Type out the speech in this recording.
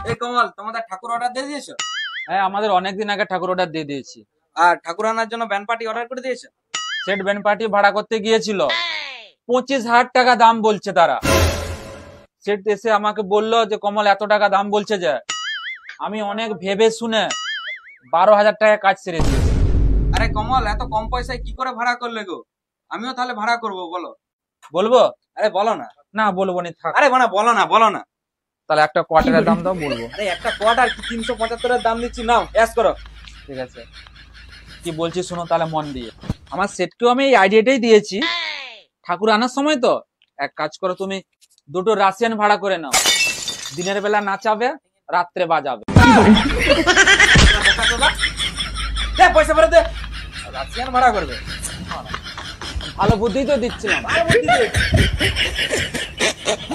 এই কমল, তোমাদের ঠাকুর অর্ডার দিয়ে দিয়েছো? হ্যাঁ, আমাদের অনেকদিন আগে ঠাকুর অর্ডার দিয়ে দিয়েছি। আর ঠাকুর আনার জন্য ব্যান্ড পার্টি অর্ডার করে দিয়েছো? সেট ব্যান্ড পার্টি ভাড়া করতে গিয়েছিল, 25,000 টাকা দাম বলছে তারা। সেট এসে আমাকে বললো যে কমল এত টাকা দাম বলছে যে, আমি অনেক ভেবে শুনে 12,000 টাকা কাজ সেরে দিয়েছি। আরে কমল, এত কম পয়সায় কি করে ভাড়া করলে গো? আমিও তাহলে ভাড়া করব, বলো। বলবো? আরে বলো না। না বলবো নি, থাক। আরে মানে বলো না, বলো না। তাহলে একটা কোয়ার্টারের দাম দাও, বলবো। আরে একটা কোয়ার্টার কি 375 এর দাম দিচ্ছি, নাও অ্যাশ করো। ঠিক আছে, কি বলছি শোনো তাহলে মন দিয়ে। আমার সেটকেও আমি এই আইডিয়াটাই দিয়েছি, ঠাকুর আনার সময় তো এক কাজ করো, তুমি দুটো রাশিয়ান ভাড়া করে নাও। দিনের বেলা নাচাবে, রাত্রে বাজাবে। দে পয়সা ফেরত দে। রাশিয়ান ভাড়া করবে? ভালো বুদ্ধি তো দিচ্ছিলাম। ভালো বুদ্ধি দে।